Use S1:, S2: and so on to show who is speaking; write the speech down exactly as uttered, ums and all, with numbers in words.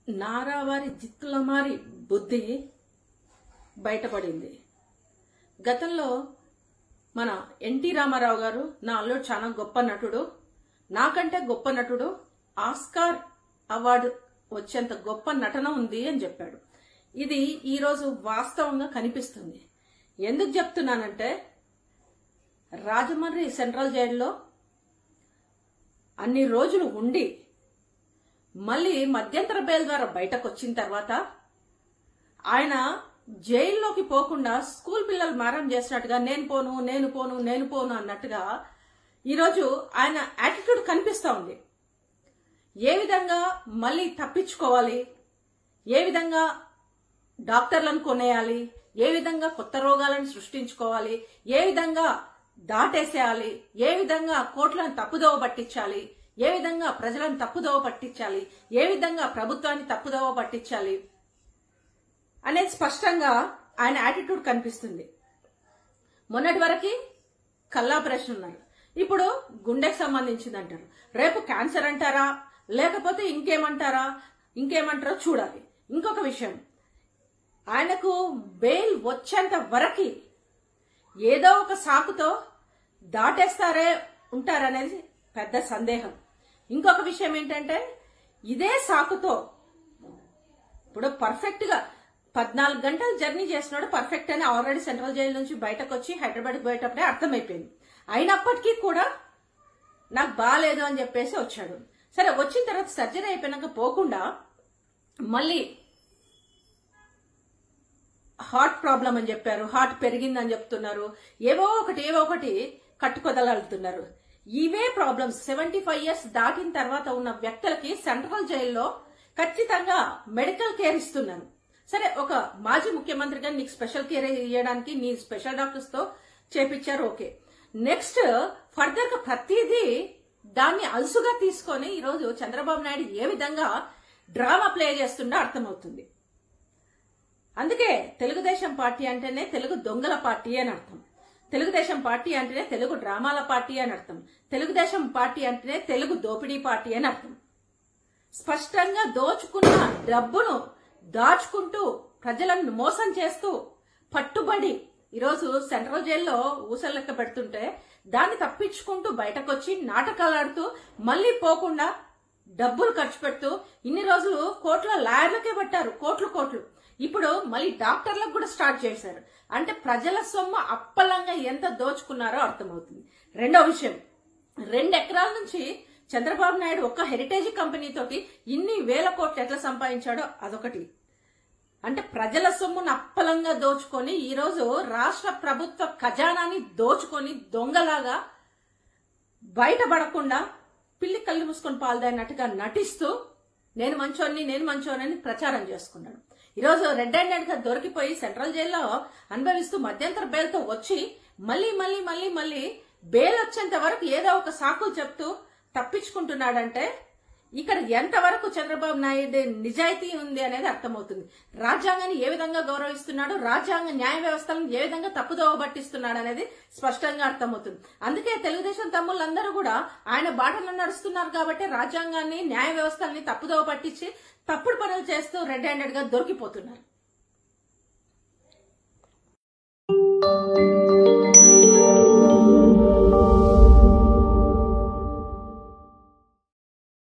S1: నారావారి జిత్తులమారి బుద్ధి బయటపడింది. గతంలో మన ఎన్టీ రామారావు గారు నా అల్లుడు చాలా గొప్ప నటుడు, నాకంటే గొప్ప నటుడు, ఆస్కార్ అవార్డు వచ్చేంత గొప్ప నటన ఉంది అని చెప్పాడు. ఇది ఈరోజు వాస్తవంగా కనిపిస్తుంది. ఎందుకు చెప్తున్నానంటే, రాజమండ్రి సెంట్రల్ జైల్లో అన్ని రోజులు ఉండి మళ్ళీ మధ్యంతర బెయిల్ ద్వారా బయటకు వచ్చిన తర్వాత ఆయన జైల్లోకి పోకుండా స్కూల్ పిల్లలు మారం చేసినట్టుగా నేను పోను నేను పోను నేను పోను అన్నట్టుగా ఈరోజు ఆయన యాటిట్యూడ్ కనిపిస్తా ఉంది. ఏ విధంగా మళ్ళీ తప్పించుకోవాలి, ఏ విధంగా డాక్టర్లను కొనేయాలి, ఏ విధంగా కొత్త రోగాలను సృష్టించుకోవాలి, ఏ విధంగా దాటేసేయాలి, ఏ విధంగా కోట్లను తప్పుదోవ పట్టించాలి, ఏ విధంగా ప్రజలను తప్పుదోవ పట్టించాలి, ఏ విధంగా ప్రభుత్వాన్ని తప్పుదోవ పట్టించాలి అనేది స్పష్టంగా ఆయన యాటిట్యూడ్ కనిపిస్తుంది. మొన్నటి వరకు కల్లాపరేషన్ ఉన్నారు, ఇప్పుడు గుండెకి సంబంధించింది అంటారు, రేపు క్యాన్సర్ అంటారా లేకపోతే ఇంకేమంటారా ఇంకేమంటారో చూడాలి. ఇంకొక విషయం, ఆయనకు బెయిల్ వచ్చేంత వరకు ఏదో ఒక సాకుతో దాటేస్తారే ఉంటారనేది పెద్ద సందేహం. ఇంకొక విషయం ఏంటంటే, ఇదే సాకుతో ఇప్పుడు పర్ఫెక్ట్ గా పద్నాలుగు గంటలు జర్నీ చేస్తున్నాడు, పర్ఫెక్ట్ అని ఆల్రెడీ సెంట్రల్ జైలు నుంచి బయటకు వచ్చి హైదరాబాద్కి పోయేటప్పుడే అర్థమైపోయింది. అయినప్పటికీ కూడా నాకు బాగాలేదు అని చెప్పేసి వచ్చాడు. సరే, వచ్చిన తర్వాత సర్జరీ అయిపోయినాక పోకుండా మళ్ళీ హార్ట్ ప్రాబ్లం అని చెప్పారు, హార్ట్ పెరిగిందని చెప్తున్నారు, ఏవో ఒకటి ఏవో ఒకటి కట్టుకొదలుతున్నారు. ఇవే ప్రాబ్లమ్స్ సెవెంటీ ఫైవ్ ఇయర్స్ దాటిన తర్వాత ఉన్న వ్యక్తులకి సెంట్రల్ జైల్లో ఖచ్చితంగా మెడికల్ కేర్ ఇస్తున్నారు. సరే, ఒక మాజీ ముఖ్యమంత్రిగా నీకు స్పెషల్ కేర్ ఇవ్వడానికి నీ స్పెషల్ డాక్టర్స్ తో చేపించారు, ఓకే. నెక్స్ట్ ఫర్దర్ గా ప్రతిదీ దాన్ని అలుసుగా తీసుకొని ఈరోజు చంద్రబాబు నాయుడు ఏ విధంగా డ్రామా ప్లే చేస్తుండో అర్థమవుతుంది. అందుకే తెలుగుదేశం పార్టీ అంటేనే తెలుగు దొంగల పార్టీ అని అర్థం, తెలుగుదేశం పార్టీ అంటేనే తెలుగు డ్రామాల పార్టీ అని అర్థం, తెలుగుదేశం పార్టీ అంటేనే తెలుగు దోపిడీ పార్టీ అని అర్థం. స్పష్టంగా దోచుకున్న డబ్బును దాచుకుంటూ ప్రజలను మోసం చేస్తూ పట్టుబడి ఈరోజు సెంట్రల్ జైల్లో ఊసలు లెక్క పెడుతుంటే దాన్ని తప్పించుకుంటూ బయటకు వచ్చి నాటకాలాడుతూ మళ్లీ పోకుండా డబ్బులు ఖర్చు పెడుతూ ఇన్ని రోజులు కోట్ల లాయర్లకే పట్టారు, కోట్లు కోట్లు. ఇప్పుడు మళ్ళీ డాక్టర్లకు కూడా స్టార్ట్ చేశారు. అంటే ప్రజల సొమ్ము అప్పలంగా ఎంత దోచుకున్నారో అర్థమవుతుంది. రెండో విషయం, రెండు ఎకరాల నుంచి చంద్రబాబు నాయుడు ఒక్క హెరిటేజ్ కంపెనీ తోటి ఇన్ని వేల కోట్లు ఎట్లా సంపాదించాడో అదొకటి. అంటే ప్రజల సొమ్మును అప్పలంగా దోచుకొని ఈరోజు రాష్ట్ర ప్రభుత్వ ఖజానాని దోచుకొని దొంగలాగా బయటపడకుండా పిల్లి కళ్ళు మూసుకొని పాల్దాయినట్టుగా నటిస్తూ నేను మంచోన్ని నేను మంచోనని ప్రచారం చేసుకున్నాడు. ఈరోజు రెడ్ హ్యాండెడ్ గా దొరికిపోయి సెంట్రల్ జైల్లో అనుభవిస్తూ మధ్యంతర బెయిల్ తో వచ్చి మళ్ళీ మళ్ళీ మళ్ళీ మళ్ళీ బెయిల్ వచ్చేంత వరకు ఏదో ఒక సాకులు చెప్తూ తప్పించుకుంటున్నాడంటే ఇక్కడ ఎంతవరకు చంద్రబాబు నాయుడు నిజాయితీ ఉంది అనేది అర్థమవుతుంది. రాజ్యాంగాన్ని ఏ విధంగా గౌరవిస్తున్నాడు, రాజ్యాంగ న్యాయ వ్యవస్థలను ఏ విధంగా తప్పుదోవ పట్టిస్తున్నాడు అనేది స్పష్టంగా అర్థమవుతుంది. అందుకే తెలుగుదేశం తమ్ముళ్ళందరూ కూడా ఆయన బాటలో నడుస్తున్నారు కాబట్టి రాజ్యాంగాన్ని న్యాయ వ్యవస్థల్ని తప్పుదోవ పట్టించి తప్పుడు పనులు చేస్తూ రెడ్ హ్యాండెడ్ గా దొరికిపోతున్నారు.